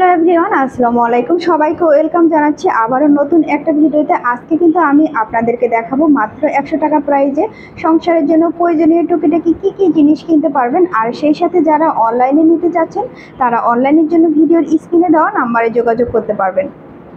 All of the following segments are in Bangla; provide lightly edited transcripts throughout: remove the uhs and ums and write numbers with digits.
এভরিওয়ান, আসসালামু আলাইকুম। সবাইকে ওয়েলকাম জানাচ্ছি আবারও নতুন একটা ভিডিওতে। আজকে কিন্তু আমি আপনাদেরকে দেখাবো মাত্র 100 টাকা প্রাইজে সংসারের জন্য প্রয়োজনীয় টুকিটাকি কী জিনিস কিনতে পারবেন। আর সেই সাথে যারা অনলাইনে নিতে যাচ্ছেন তারা অনলাইনের জন্য ভিডিওর স্ক্রিনে দেওয়া নাম্বারে যোগাযোগ করতে পারবেন।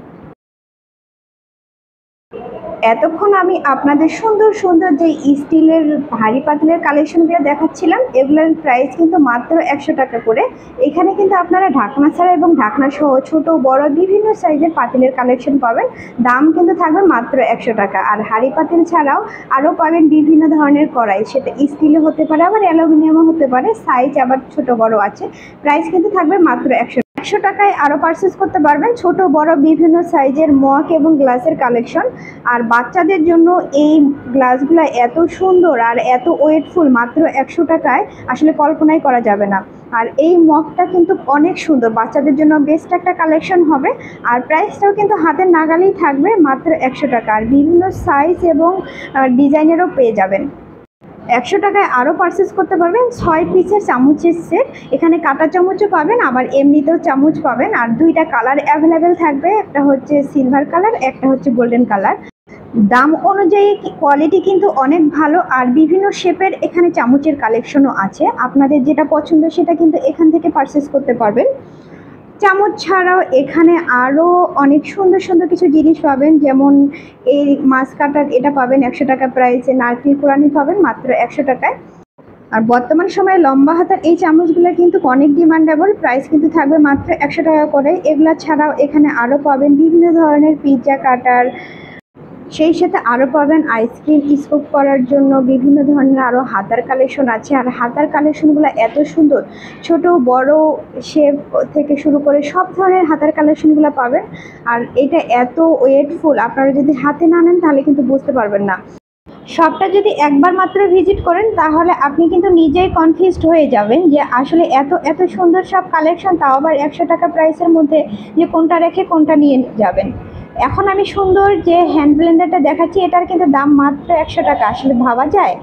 এতক্ষণ আমি আপনাদের সুন্দর সুন্দর যে স্টিলের হাঁড়ি পাতিলের কালেকশনগুলো দেখাচ্ছিলাম, এগুলোর প্রাইস কিন্তু মাত্র 100 টাকা করে। এখানে কিন্তু আপনারা ঢাকনা ছাড়া এবং ঢাকনা সহ ছোট বড় বিভিন্ন সাইজের পাতিলের কালেকশন পাবেন। দাম কিন্তু থাকবে মাত্র 100 টাকা। আর হাঁড়ি পাতিল ছাড়াও আরও পাবেন বিভিন্ন ধরনের কড়াই, সেটা স্টিলও হতে পারে আবার অ্যালুমিনিয়ামও হতে পারে, সাইজ আবার ছোট বড় আছে। প্রাইস কিন্তু থাকবে মাত্র 100 টাকায় আরও পারচেস করতে পারবেন ছোট বড় বিভিন্ন সাইজের মগ এবং গ্লাসের কালেকশন। আর বাচ্চাদের জন্য এই গ্লাসগুলো এত সুন্দর আর এত ওয়েটফুল, মাত্র 100 টাকায় আসলে কল্পনাই করা যাবে না। আর এই মগটা কিন্তু অনেক সুন্দর, বাচ্চাদের জন্য বেস্ট একটা কালেকশন হবে। আর প্রাইসটাও কিন্তু হাতের নাগালেই থাকবে, মাত্র 100 টাকা। আর বিভিন্ন সাইজ এবং ডিজাইনেরও পেয়ে যাবেন। 100 টাকায় আরও পারচেস করতে পারবেন 6 পিসের চামচের সেট। এখানে কাঁটা চামচও পাবেন আবার এমনিতেও চামচ পাবেন। আর দুইটা কালার অ্যাভেলেবেল থাকবে, একটা হচ্ছে সিলভার কালার, একটা হচ্ছে গোল্ডেন কালার। দাম অনুযায়ী কোয়ালিটি কিন্তু অনেক ভালো। আর বিভিন্ন শেপের এখানে চামচের কালেকশনও আছে, আপনাদের যেটা পছন্দ সেটা কিন্তু এখান থেকে পারচেস করতে পারবেন। চামচ ছাড়াও এখানে আরও অনেক সুন্দর সুন্দর কিছু জিনিস পাবেন, যেমন এই মাছ কাটার এটা পাবেন 100 টাকা প্রাইসে। নারকেল কোরানি পাবেন মাত্র 100 টাকায়। আর বর্তমান সময়ে লম্বা হাতার এই চামচগুলো কিন্তু অনেক ডিমান্ডেবল, প্রাইস কিন্তু থাকবে মাত্র 100 টাকা করে। এগুলো ছাড়াও এখানে আরও পাবেন বিভিন্ন ধরনের পিৎজা কাটার, সেই সাথে আরও পাবেন আইসক্রিম স্কুপ করার জন্য বিভিন্ন ধরনের আরও হাতার কালেকশন আছে। আর হাতার কালেকশনগুলো এত সুন্দর, ছোট বড় শেপ থেকে শুরু করে সব ধরনের হাতার কালেকশনগুলো পাবেন। আর এটা এত ওয়েটফুল, আপনারা যদি হাতে না নেন তাহলে কিন্তু বুঝতে পারবেন না। শপটা যদি একবার মাত্র ভিজিট করেন তাহলে আপনি কিন্তু নিজেই কনফিউজড হয়ে যাবেন যে আসলে এত সুন্দর সব কালেকশন, তাও আবার 100 টাকা প্রাইসের মধ্যে, যে কোনটা রেখে কোনটা নিয়ে যাবেন। এখন আমি সুন্দর যে হ্যান্ড ব্লেন্ডারটা দেখাচ্ছি, এটার কিন্তু দাম মাত্র 100 টাকা। আসলে ভাবা যায়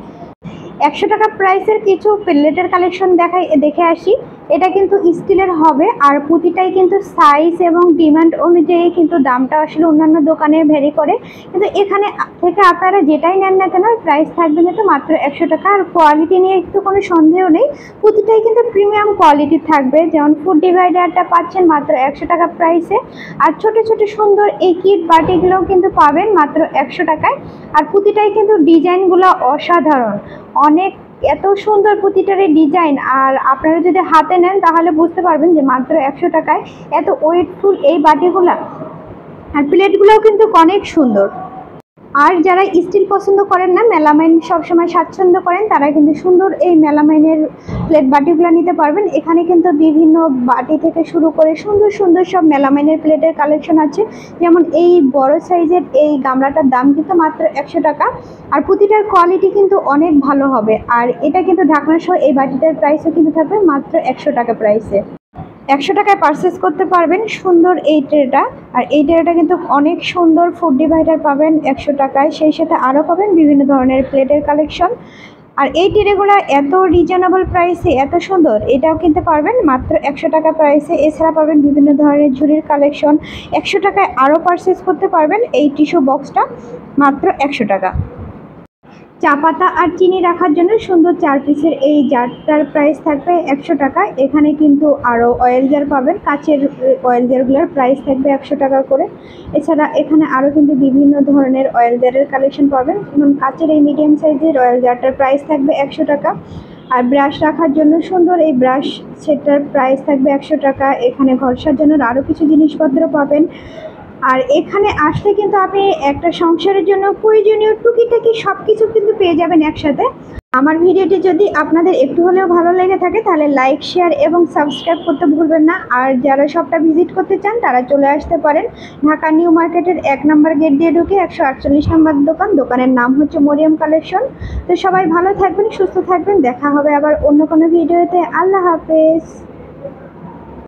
100 টাকা প্রাইসের কিছু প্লেটের কালেকশন দেখে আসি। এটা কিন্তু স্টিলের হবে আর প্রতিটাই কিন্তু সাইজ এবং ডিমান্ড অনুযায়ী কিন্তু দামটা আসলে অন্যান্য দোকানে ভ্যারি করে, কিন্তু এখানে থেকে আপনারা যেটাই নেন না কেন প্রাইস থাকবে কিন্তু মাত্র 100 টাকা। আর কোয়ালিটি নিয়ে একটু কোনো সন্দেহ নেই, প্রতিটাই কিন্তু প্রিমিয়াম কোয়ালিটির থাকবে। যেমন ফুড ডিভাইডারটা পাচ্ছেন মাত্র 100 টাকা প্রাইসে। আর ছোট ছোট সুন্দর এই কিট বাটিগুলোও কিন্তু পাবেন মাত্র 100 টাকায়। আর প্রতিটাই কিন্তু ডিজাইনগুলো অসাধারণ, অনেক এত সুন্দর প্রতিটারই ডিজাইন। আর আপনারা যদি হাতে নেন তাহলে বুঝতে পারবেন যে মাত্র 100 টাকায় এত ওয়েটফুল এই বাটিগুলা। আর প্লেটগুলোও কিন্তু অনেক সুন্দর। আর যারা স্টিল পছন্দ করেন না, মেলামাইন সবসময় স্বাচ্ছন্দ্য করেন, তারা কিন্তু সুন্দর এই মেলামাইনের প্লেট বাটিগুলো নিতে পারবেন। এখানে কিন্তু বিভিন্ন বাটি থেকে শুরু করে সুন্দর সুন্দর সব মেলামাইনের প্লেটের কালেকশন আছে। যেমন এই বড় সাইজের এই গামলাটার দাম কিন্তু মাত্র 100 টাকা। আর প্রতিটার কোয়ালিটি কিন্তু অনেক ভালো হবে। আর এটা কিন্তু ঢাকনা সহ এই বাটিটার প্রাইসও কিন্তু থাকবে মাত্র 100 টাকা প্রাইসে। 100 টাকায় পারচেস করতে পারবেন সুন্দর এই ট্রেটা। আর এই ট্রেটা কিন্তু অনেক সুন্দর, ফুড ডিভাইডার পাবেন 100 টাকায়, সেই সাথে আরও পাবেন বিভিন্ন ধরনের প্লেটের কালেকশন। আর এই ট্রেগুলো এত রিজনেবল প্রাইসে এত সুন্দর, এটাও কিনতে পারবেন মাত্র 100 টাকা প্রাইসে। এছাড়া পাবেন বিভিন্ন ধরনের ঝুড়ির কালেকশন। 100 টাকায় আরও পারচেস করতে পারবেন এই টিস্যু বক্সটা মাত্র 100 টাকা। চা পাতা আর চিনি রাখার জন্য সুন্দর 4 পিসের এই জারটার প্রাইস থাকবে 100 টাকা। এখানে কিন্তু আরও অয়েল জার পাবেন, কাচের অয়েল জারগুলোর প্রাইস থাকবে 100 টাকা করে। এছাড়া এখানে আরও কিন্তু বিভিন্ন ধরনের অয়েল জারের কালেকশন পাবেন, যেমন কাচের এই মিডিয়াম সাইজের অয়েল জারটার প্রাইস থাকবে 100 টাকা। আর ব্রাশ রাখার জন্য সুন্দর এই ব্রাশ সেটার প্রাইস থাকবে 100 টাকা। এখানে ঘর সাজানোর আরও কিছু জিনিসপত্র পাবেন। আর এখানে আসলে কিন্তু আপনি একটা সংসারের জন্য প্রয়োজনীয় টুকিটাকি সব কিছু কিন্তু পেয়ে যাবেন একসাথে। আমার ভিডিওটি যদি আপনাদের একটু হলেও ভালো লেগে থাকে তাহলে লাইক, শেয়ার এবং সাবস্ক্রাইব করতে ভুলবেন না। আর যারা শপটা ভিজিট করতে চান তারা চলে আসতে পারেন ঢাকা নিউ মার্কেটের 1 নম্বর গেট দিয়ে ঢুকে 148 নম্বর দোকান। দোকানের নাম হচ্ছে মরিয়ম কালেকশন। তো সবাই ভালো থাকবেন, সুস্থ থাকবেন, দেখা হবে আবার অন্য কোনো ভিডিওতে। আল্লাহ হাফেজ।